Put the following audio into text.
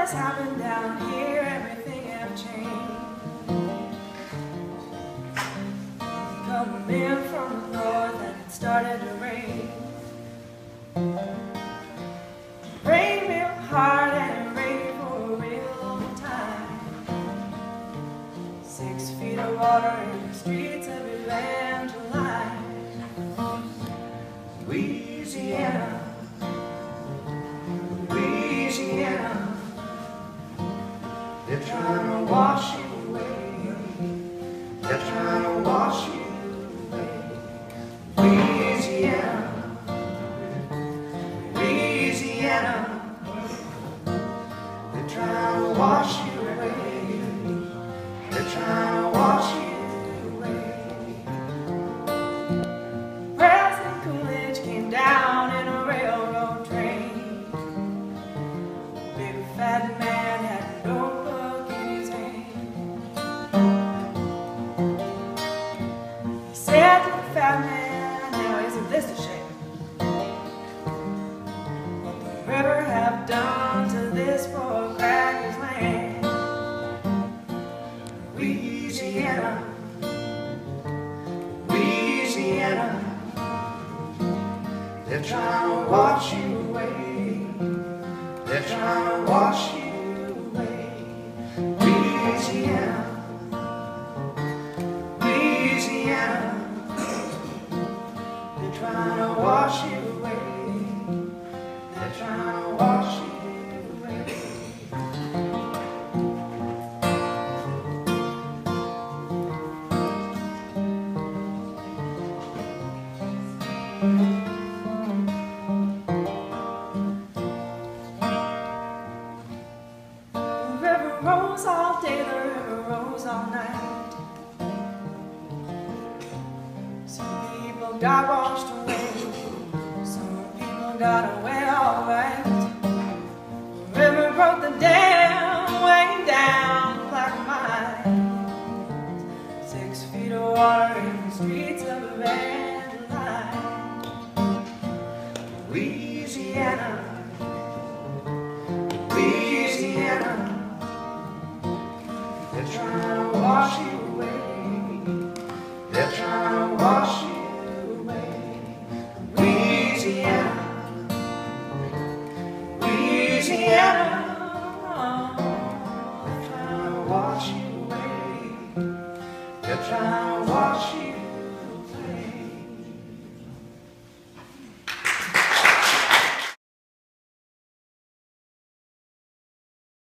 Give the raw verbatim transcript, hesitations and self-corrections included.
has happened down here, everything have changed. Coming in from the north and it started to rain. Rain real hard and it rained for a real long time. Six feet of water in the streets of Evangeline, Louisiana. They're trying to wash you away. They're trying to wash you away. Louisiana, Louisiana. They're trying to wash you away. They're trying to wash you away. President Coolidge came down in a railroad train. Big fat man had no said to the fat man, now isn't this a shame? What the river have done to this poor cracker's land? Louisiana, Louisiana. They're trying to wash you away. They're trying to wash you away. Louisiana, Louisiana. They're trying to wash you away. They're trying to wash you away. The river rolls all day, the river rolls all night. Some people got washed away, some people got away alright. The river broke the dam way down the Black Mine. Six feet of water in the streets of a bay.